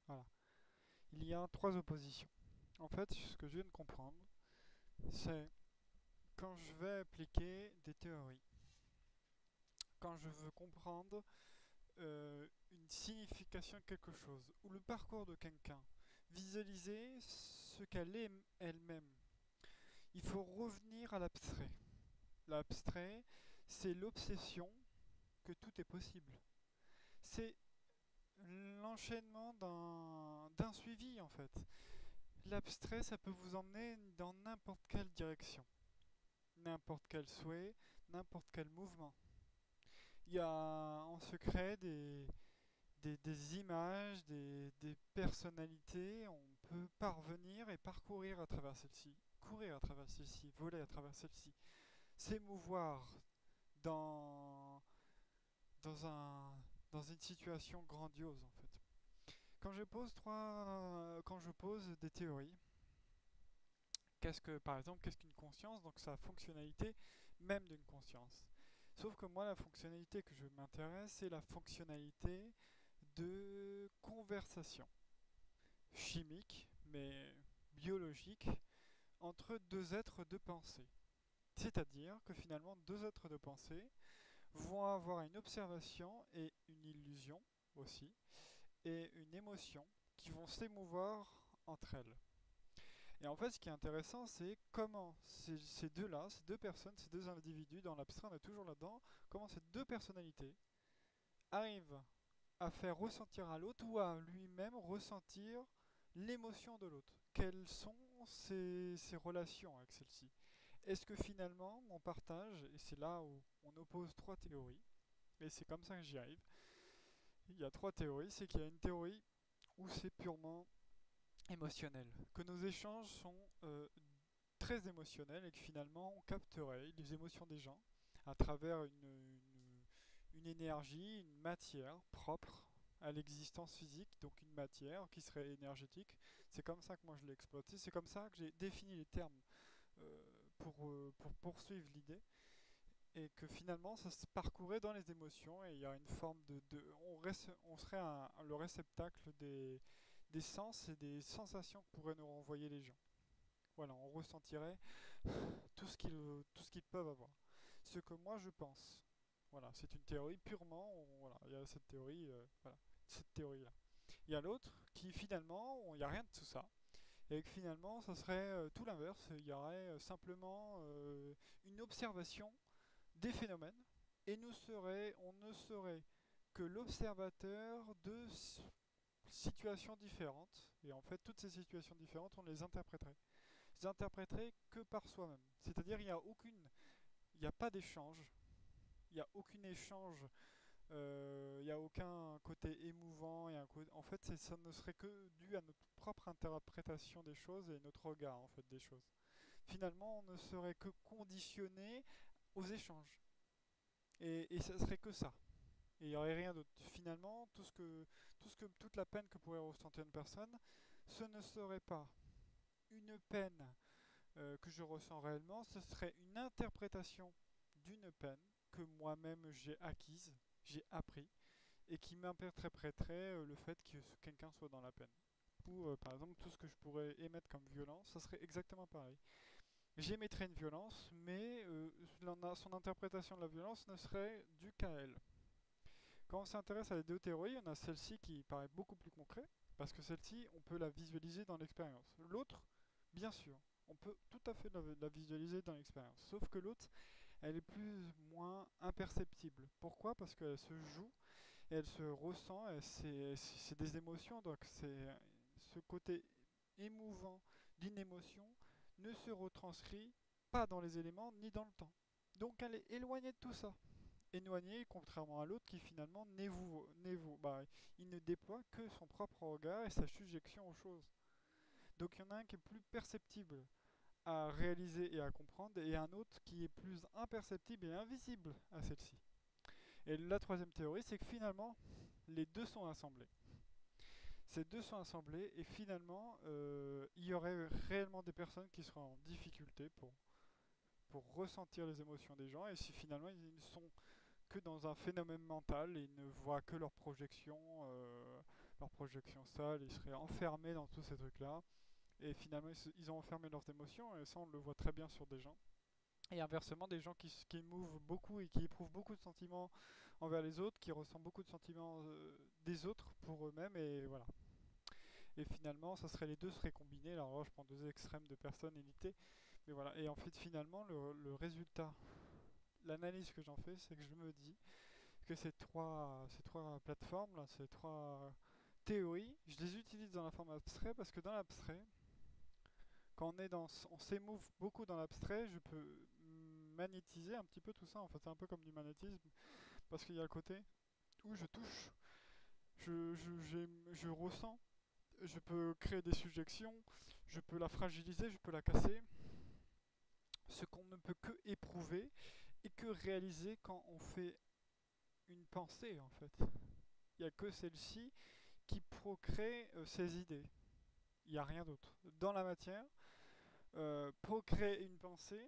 Voilà. Il y a trois oppositions. En fait, ce que je viens de comprendre, c'est quand je vais appliquer des théories, quand je veux comprendre une signification de quelque chose, ou le parcours de quelqu'un, visualiser ce qu'elle est elle-même, il faut revenir à l'abstrait. L'abstrait, c'est l'obsession que tout est possible. C'est l'enchaînement d'un suivi en fait. L'abstrait, ça peut vous emmener dans n'importe quelle direction, n'importe quel souhait, n'importe quel mouvement. On se crée des images, des personnalités, on peut parvenir et parcourir à travers celles-ci, courir à travers celles-ci, voler à travers celles-ci, s'émouvoir dans, dans, un, dans une situation grandiose en fait. Quand je pose des théories, par exemple, qu'est-ce qu'une conscience? Donc sa fonctionnalité même d'une conscience. Sauf que moi, la fonctionnalité que je m'intéresse, c'est la fonctionnalité de conversation chimique, mais biologique, entre deux êtres de pensée. C'est-à-dire que finalement, deux êtres de pensée vont avoir une observation et une illusion aussi, et une émotion qui vont s'émouvoir entre elles. Et en fait, ce qui est intéressant, c'est comment ces deux-là, ces deux personnes, ces deux individus, dans l'abstrait, on est toujours là-dedans, comment ces deux personnalités arrivent à faire ressentir à l'autre ou à lui-même ressentir l'émotion de l'autre. Quelles sont ses relations avec celle-ci? Est-ce que finalement on partage, et c'est là où on oppose trois théories, et c'est comme ça que j'y arrive, il y a trois théories, c'est qu'il y a une théorie où c'est purement émotionnel, que nos échanges sont très émotionnels et que finalement on capterait les émotions des gens à travers une énergie, une matière propre à l'existence physique, donc une matière qui serait énergétique. C'est comme ça que moi je l'ai exploité, c'est comme ça que j'ai défini les termes pour poursuivre l'idée et que finalement ça se parcourait dans les émotions et il y a une forme on serait le réceptacle des sens et des sensations que pourraient nous renvoyer les gens. Voilà, on ressentirait tout ce qu'ils peuvent avoir. Ce que moi je pense. Voilà, c'est une théorie purement. Voilà, il y a cette théorie, voilà, cette théorie-là. Il y a l'autre qui finalement, il n'y a rien de tout ça. Et que finalement, ça serait tout l'inverse. Il y aurait simplement une observation des phénomènes et on ne serait que l'observateur de situations différentes. Et en fait, toutes ces situations différentes, on les interpréterait que par soi-même. C'est-à-dire, il n'y a pas d'échange, il n'y a aucun échange, il n'y a aucun côté émouvant. En fait, ça ne serait que dû à notre propre interprétation des choses et notre regard en fait des choses. Finalement, on ne serait que conditionné aux échanges. Et ça serait que ça. Et il n'y aurait rien d'autre. Finalement, toute la peine que pourrait ressentir une personne, ce ne serait pas une peine que je ressens réellement, ce serait une interprétation d'une peine que moi-même j'ai acquise, j'ai appris, et qui m'interpréterait le fait que quelqu'un soit dans la peine. Ou par exemple, tout ce que je pourrais émettre comme violence, ça serait exactement pareil. J'émettrais une violence, mais son interprétation de la violence ne serait due qu'à elle. Quand on s'intéresse à les deux théories, on a celle-ci qui paraît beaucoup plus concrète, parce que celle-ci, on peut la visualiser dans l'expérience. L'autre, bien sûr, on peut tout à fait la visualiser dans l'expérience. Sauf que l'autre, elle est plus ou moins imperceptible. Pourquoi? Parce qu'elle se joue, et elle se ressent, et c'est des émotions, donc c'est ce côté émouvant d'une émotion ne se retranscrit pas dans les éléments ni dans le temps. Donc elle est éloignée de tout ça éloigné, contrairement à l'autre qui finalement il ne déploie que son propre regard et sa sujection aux choses. Donc il y en a un qui est plus perceptible à réaliser et à comprendre, et un autre qui est plus imperceptible et invisible à celle-ci. Et la troisième théorie, c'est que finalement, les deux sont assemblés. Ces deux sont assemblés, et finalement, il y aurait réellement des personnes qui seraient en difficulté pour ressentir les émotions des gens, et si finalement ils ne sont que dans un phénomène mental et ils ne voient que leur projection leur projection seule, ils seraient enfermés dans tous ces trucs-là. Et finalement, ils ont enfermé leurs émotions, et ça, on le voit très bien sur des gens. Et inversement, des gens qui émouvent beaucoup et qui éprouvent beaucoup de sentiments envers les autres, qui ressentent beaucoup de sentiments des autres pour eux-mêmes, et voilà. Et finalement, ça serait les deux seraient combinés. Alors là, je prends deux extrêmes de personnalité, mais voilà. Et en fait, finalement, le résultat, l'analyse que j'en fais, c'est que je me dis que ces trois plateformes, là, ces trois théories, je les utilise dans la forme abstraite parce que dans l'abstrait, quand on s'émouve beaucoup dans l'abstrait, je peux magnétiser un petit peu tout ça. En fait, c'est un peu comme du magnétisme parce qu'il y a le côté où je touche, je ressens, je peux créer des suggestions, je peux la fragiliser, je peux la casser. Ce qu'on ne peut que éprouver et que réaliser quand on fait une pensée, en fait. Il n'y a que celle-ci qui procrée ces idées. Il n'y a rien d'autre. Dans la matière, procréer une pensée,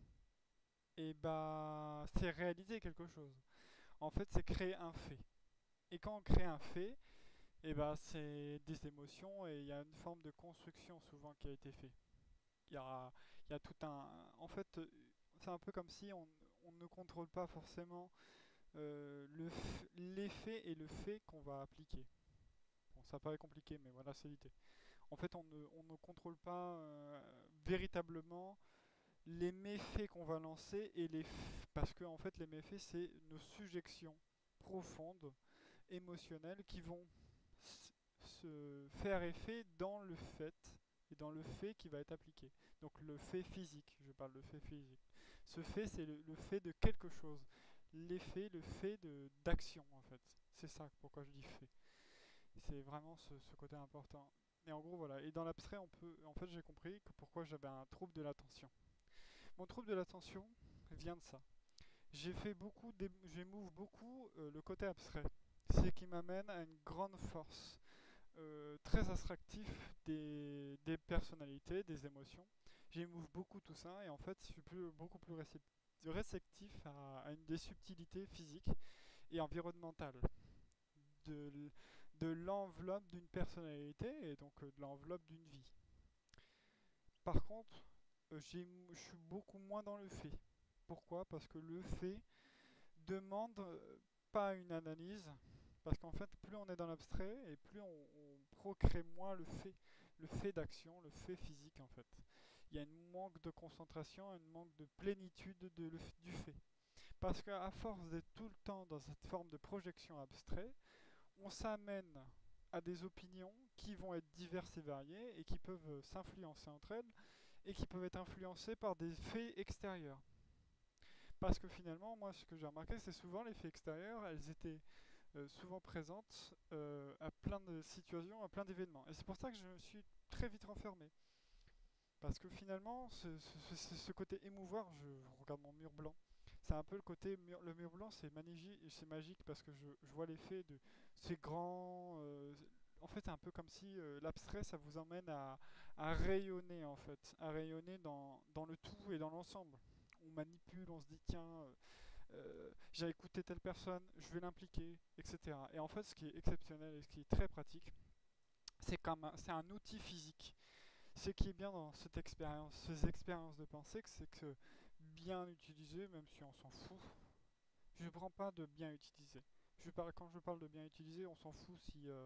et bah, c'est réaliser quelque chose. En fait, c'est créer un fait. Et quand on crée un fait, et bah, c'est des émotions et il y a une forme de construction souvent qui a été faite. Il y a, il y a tout un. En fait, c'est un peu comme si on ne contrôle pas forcément l'effet et le fait qu'on va appliquer. Bon, ça paraît compliqué, mais voilà, c'est l'idée. En fait, on ne contrôle pas véritablement les méfaits qu'on va lancer parce que en fait, les méfaits, c'est nos suggestions profondes, émotionnelles, qui vont se faire effet dans le fait et dans le fait qui va être appliqué. Donc le fait physique, je parle de fait physique. Ce fait, c'est le fait de quelque chose. L'effet, le fait d'action en fait. C'est ça pourquoi je dis fait. C'est vraiment ce côté important. Et en gros voilà. Et dans l'abstrait, en fait, j'ai compris que pourquoi j'avais un trouble de l'attention. Mon trouble de l'attention vient de ça. J'émouve beaucoup le côté abstrait. C'est ce qui m'amène à une grande force très attractif des personnalités, des émotions. J'émouve beaucoup tout ça et en fait je suis beaucoup plus réceptif à une des subtilités physiques et environnementales de, de l'enveloppe d'une personnalité et donc de l'enveloppe d'une vie. Par contre, je suis beaucoup moins dans le fait. Pourquoi? Parce que le fait demande pas une analyse, parce qu'en fait, plus on est dans l'abstrait et plus on procrée moins le fait d'action, le fait physique en fait. Il y a un manque de concentration, un manque de plénitude du fait. Parce qu'à force d'être tout le temps dans cette forme de projection abstraite, on s'amène à des opinions qui vont être diverses et variées et qui peuvent s'influencer entre elles et qui peuvent être influencées par des faits extérieurs. Parce que finalement, moi, ce que j'ai remarqué, c'est souvent les faits extérieurs, elles étaient souvent présentes à plein de situations, à plein d'événements. Et c'est pour ça que je me suis très vite renfermé. Parce que finalement, ce côté émouvoir, je regarde mon mur blanc, c'est un peu le côté, le mur blanc, c'est magique parce que je vois l'effet de ces grands. En fait, c'est un peu comme si l'abstrait, ça vous emmène à rayonner, en fait, à rayonner dans le tout et dans l'ensemble. On manipule, on se dit, tiens, j'ai écouté telle personne, je vais l'impliquer, etc. Et en fait, ce qui est exceptionnel et ce qui est très pratique, c'est un outil physique. Ce qui est bien dans cette expérience, ces expériences de pensée, c'est que bien utilisé, même si on s'en fout, je ne prends pas de bien utilisé. Quand je parle de bien utilisé, on s'en fout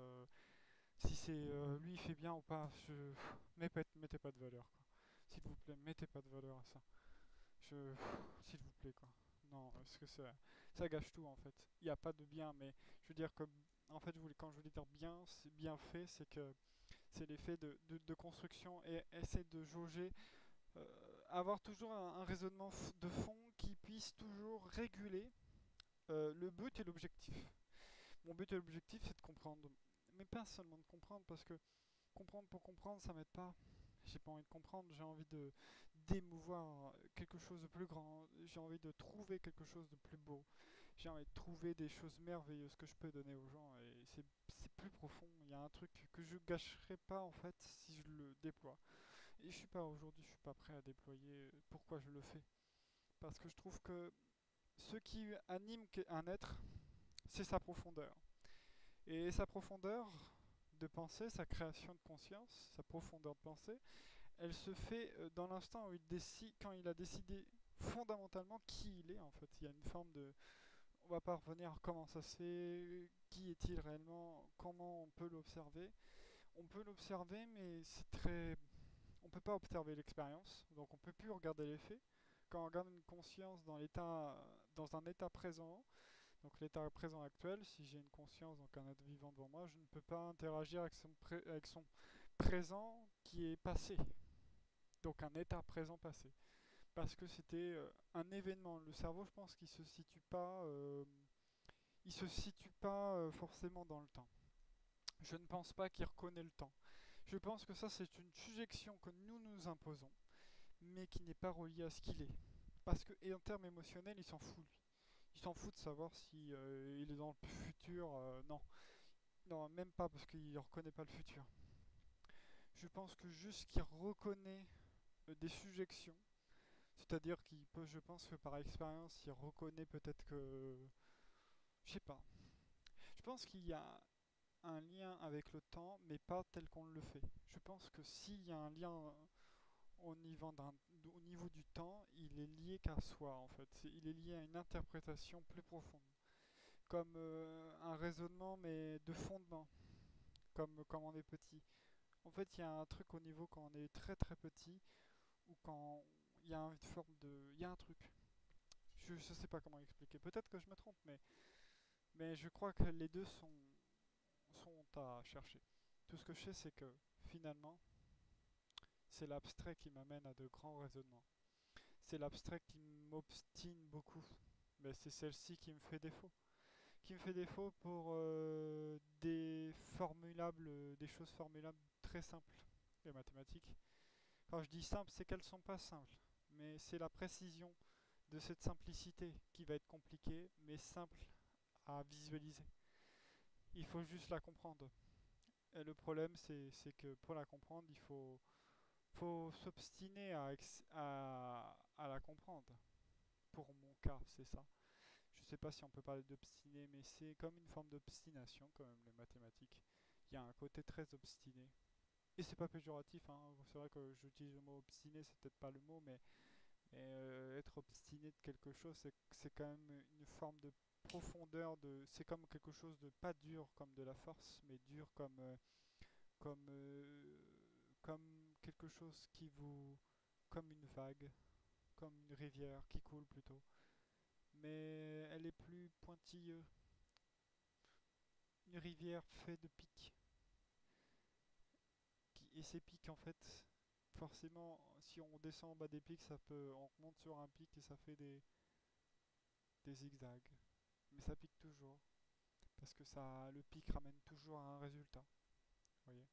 si c'est lui il fait bien ou pas. Mettez pas de valeur, quoi. S'il vous plaît, mettez pas de valeur à ça. S'il vous plaît, quoi. Non, parce que ça gâche tout en fait. Il n'y a pas de bien, mais je veux dire que, en fait, quand je voulais dire bien, c'est bien fait, c'est que c'est l'effet de construction et essayer de jauger, avoir toujours un raisonnement de fond qui puisse toujours réguler le but et l'objectif. Mon but et l'objectif, c'est de comprendre, mais pas seulement de comprendre, parce que comprendre pour comprendre, ça m'aide pas. J'ai pas envie de comprendre, j'ai envie de d'émouvoir quelque chose de plus grand, j'ai envie de trouver quelque chose de plus beau, j'ai envie de trouver des choses merveilleuses que je peux donner aux gens et c'est plus profond, il y a un truc que je gâcherais pas en fait si je le déploie. Et je suis pas aujourd'hui, je suis pas prêt à déployer pourquoi je le fais. Parce que je trouve que ce qui anime un être, c'est sa profondeur. Et sa profondeur, de pensée, sa création de conscience, sa profondeur de pensée, elle se fait dans l'instant où il décide, quand il a décidé fondamentalement qui il est en fait. Il y a une forme de, on va pas revenir comment ça se fait, qui est-il réellement, comment on peut l'observer. On peut l'observer, mais c'est très, on peut pas observer l'expérience, donc on peut plus regarder les faits. Quand on regarde une conscience dans l'état, dans un état présent, donc l'état présent actuel, si j'ai une conscience, donc un être vivant devant moi, je ne peux pas interagir avec son présent qui est passé, donc un état présent passé, parce que c'était un événement. Le cerveau, je pense qu'il se situe pas forcément dans le temps. Je ne pense pas qu'il reconnaît le temps. Je pense que ça, c'est une sujection que nous nous imposons, mais qui n'est pas reliée à ce qu'il est. Parce que, et en termes émotionnels, il s'en fout, lui. Il s'en fout de savoir si il est dans le futur. Non, non, même pas parce qu'il ne reconnaît pas le futur. Je pense que juste qu'il reconnaît des sujections, c'est-à-dire qu'il peut, je pense que par expérience, il reconnaît peut-être que, je sais pas. Je pense qu'il y a un lien avec le temps, mais pas tel qu'on le fait. Je pense que s'il y a un lien au niveau du temps, il est lié qu'à soi en fait. Il est lié à une interprétation plus profonde, comme un raisonnement mais de fondement, comme quand on est petit. En fait, il y a un truc au niveau quand on est très très petit, ou quand il y a une forme de, il y a un truc. Je ne sais pas comment expliquer. Peut-être que je me trompe, mais je crois que les deux sont à chercher. Tout ce que je sais, c'est que finalement, c'est l'abstrait qui m'amène à de grands raisonnements. C'est l'abstrait qui m'obstine beaucoup. Mais c'est celle-ci qui me fait défaut. Qui me fait défaut pour des choses formulables très simples, les mathématiques. Quand je dis simple, c'est qu'elles sont pas simples, mais c'est la précision de cette simplicité qui va être compliquée, mais simple à visualiser. Il faut juste la comprendre. Et le problème, c'est que pour la comprendre, faut s'obstiner à la comprendre. Pour mon cas, c'est ça. Je sais pas si on peut parler d'obstiné, mais c'est comme une forme d'obstination quand même, les mathématiques. Il y a un côté très obstiné. Et c'est pas péjoratif, hein. C'est vrai que j'utilise le mot obstiné, c'est peut-être pas le mot, mais être obstiné de quelque chose, c'est quand même une forme de profondeur, c'est comme quelque chose de pas dur comme de la force, mais dur comme, comme quelque chose qui vous, comme une vague, comme une rivière qui coule plutôt. Mais elle est plus pointilleuse. Une rivière faite de pics. Et ces pics, en fait, forcément, si on descend en bas des pics, on remonte sur un pic et ça fait des zigzags. Mais ça pique toujours. Parce que le pic ramène toujours à un résultat. Vous voyez?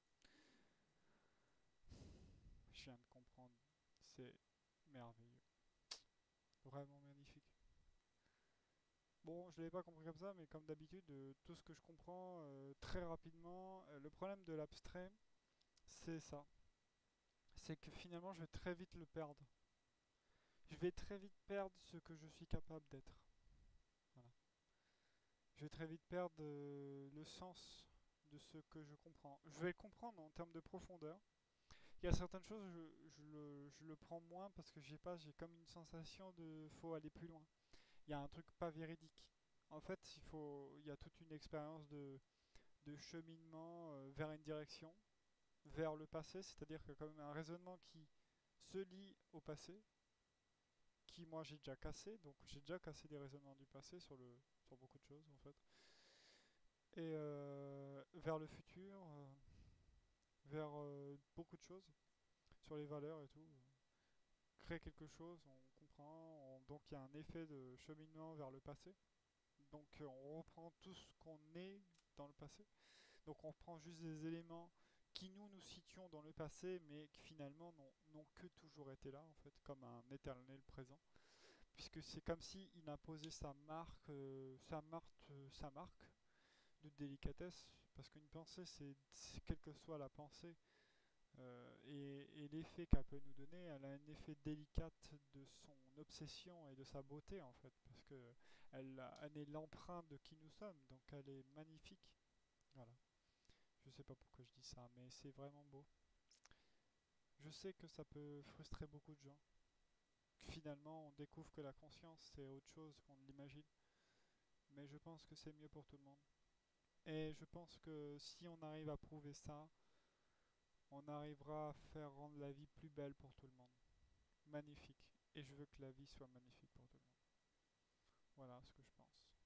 Je viens de comprendre. C'est merveilleux. Vraiment magnifique. Bon, je ne l'avais pas compris comme ça, mais comme d'habitude, tout ce que je comprends très rapidement, le problème de l'abstrait, c'est ça. C'est que finalement, je vais très vite le perdre. Je vais très vite perdre ce que je suis capable d'être. Voilà. Je vais très vite perdre le sens de ce que je comprends. Je vais le comprendre en termes de profondeur. Il y a certaines choses, je le prends moins parce que j'ai comme une sensation de faut aller plus loin. Il y a un truc pas véridique. En fait, il y a toute une expérience de cheminement vers une direction, vers le passé, c'est-à-dire qu'il y a quand même un raisonnement qui se lie au passé, qui moi j'ai déjà cassé, donc j'ai déjà cassé des raisonnements du passé sur beaucoup de choses en fait, et vers le futur, vers beaucoup de choses, sur les valeurs et tout. Créer quelque chose, on comprend, donc il y a un effet de cheminement vers le passé, donc on reprend tout ce qu'on est dans le passé, donc on reprend juste des éléments qui nous situons dans le passé, mais qui finalement n'ont que toujours été là en fait, comme un éternel présent. Puisque c'est comme s'il imposait sa marque de délicatesse, parce qu'une pensée, quelle que soit la pensée, et l'effet qu'elle peut nous donner, elle a un effet délicat de son obsession et de sa beauté en fait, parce que elle est l'empreinte de qui nous sommes, donc elle est magnifique. Voilà. Je sais pas pourquoi je dis ça, mais c'est vraiment beau. Je sais que ça peut frustrer beaucoup de gens. Finalement, on découvre que la conscience, c'est autre chose qu'on ne l'imagine. Mais je pense que c'est mieux pour tout le monde. Et je pense que si on arrive à prouver ça, on arrivera à faire rendre la vie plus belle pour tout le monde. Magnifique. Et je veux que la vie soit magnifique pour tout le monde. Voilà ce que je pense.